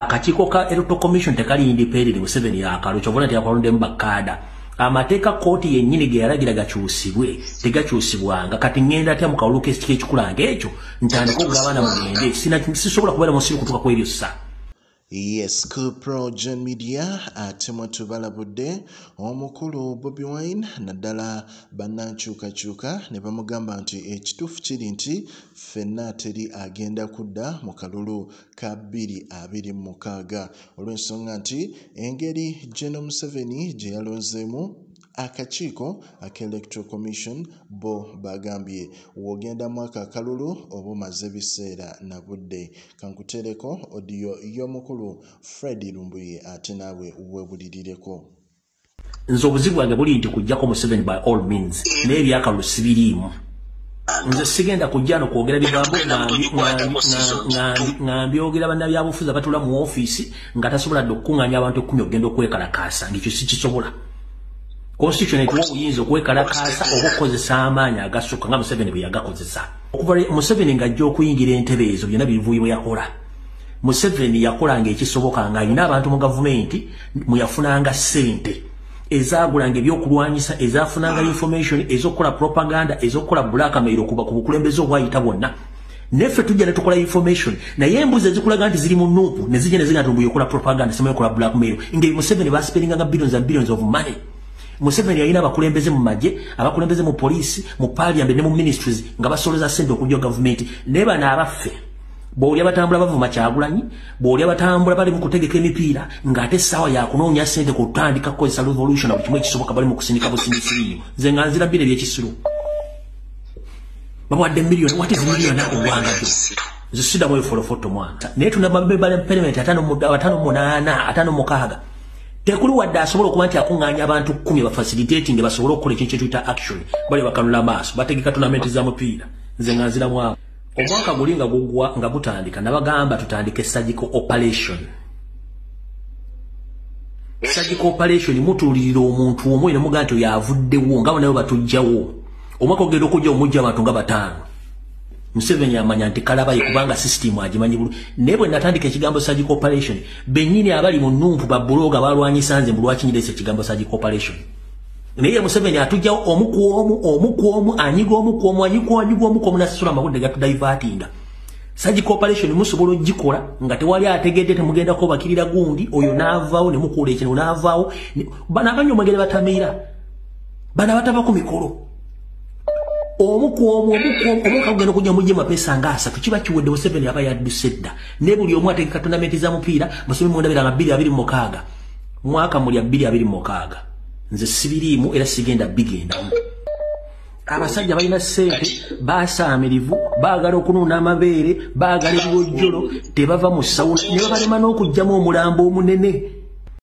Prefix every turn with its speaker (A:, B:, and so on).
A: akakiiko ka Electoral Commission tekali independent Museveni yakalo kyobona tyakwalonde mbakada amateeka kooti yennyini ge yalagira gakyusibwe tegakyusibwanga kati ngenda atya mu kawulu k'ekiki ekikulanga ekyo ntandika okugabana mugende sisobola kubeera musiru kutuuka ku ebyo ssa.
B: Yes, Pro Gen Media atemo tubalabudde omukulu Bobiwine naddala bannankyukakyuka ne bamugamba nti ekituufu kiri nti ffenna Teri agenda kudda mu kalulu ka 2026 olw'ensonga nti engeri Gen Museveni gye yalonzeemu akakiiko Electoral Commission bo bagambye wogenda mwaka akalulu oba omaze ebiseera na budde. Kankutereko odiyo y'omukulu Fred Lumbuye ate naawe weebulirireko.
A: Nze obuzibu bwange buli nti kujjako Museveni by all means n'ebyakalulu sibiriimu. Nze sigenda kujja no kwogera bigambo nga mbyogera bannabyabufuzi abatula mu ofiisi nga tasobola dde okukuŋŋaanya abantu 10 okugenda okwekalakaasa ng'ekyo sikisobola. Constitution etuwa obuyinza okwekalakaasa oba okukozesa amaanyi agasukka nga Museveni bwe yagakozesa. Okuva Museveni ng'ajja okuyingira entebe ezo byonna bivuye yakola. Museveni yakolanga ekisoboka ng'alina abantu mu gavumenti muyafunanga ssente ezaagulanga ebyokulwanyisa ezaafunanga information ez'okukola propaganda ez'okukola blackmail okuba ku bukulembeze obwayita bwonna. Neffe tujja ne tukola information naye embuzi ezikulaga nti ziri mu nnuupu ne zijja ne ziga nti mbu yokola propaganda simanyi okola blackmail ng'ebi Museveni baspendinganga billions and billions of money. Museveni yalina abakulembeze mu magye, abakulembeze mu poliisi, mu parliament ne mu ministries nga basoleza ssente okujja gavumenti. Ne bano abaffe bw'oli abatambula bavuma Kyagulanyi, bw'oli abatambula bali mu kutegeka emipiira ng'ate essaawa yakunoonya ssente kutandika kukozesa revolution buli kimu ekisoboka bali mu kusindika busindisiriimu. Nze nga nzira bbiri ebyekisiru. Bawadde miliyoni, what is million okuwanga byo? Nze siddamu efolofoto mwana. Naye tunababebala parliament 5-8-5-6. Tekuli wadde asobola okuba nti akuŋŋaanya abantu 10 ba facilitating basobole okukola ekintu kye tuyita action bali bakanula maaso bategeka tournament za mupiira. Nze nga nziramu awo. Omwaka guli nga gugwa nga gutandika nabagamba tutandike surgical operation. Surgical operation mutuulirira omuntu omwe ne mugaa nti yavuddewo nga nayo batujjawo. Omwaka ogenda okujja omujja abantu nga 5. Museveni amanya nti kalaba ye kubanga system agimanyi bulu. Ne bwe natandika ekigambo surgical operation bennyini abali mu nnumpu ba bloga balwanyisa nze mbulwakinyirese ekigambo surgical operation. Naye Museveni atujjawo omu anyiga nasasula amawulire gatudivertinga. Surgical operation musobola ogikola nga tewali ategedde temugendako bakirira gundi oyo naavaawo ne mukuula ekino naavaawo bano abanyi omwegere batamiira bano abatava ku mikolo omwaka gugenda okujja mujje mapesa nga 3 kiba kiwedde Museveni aba yadduse dda ne buli omu ategeka tournament za mupiira Museveni mundabira nga 2026 mwaka muli 2026 nze sibiriimu era sigenda bigendamu. Abasajja balina ssente basaamirivu baagala okunuuna amabeere baagala ebiwojjolo tebava mu sawuna ne babalema n'okugjamu omulambo omunene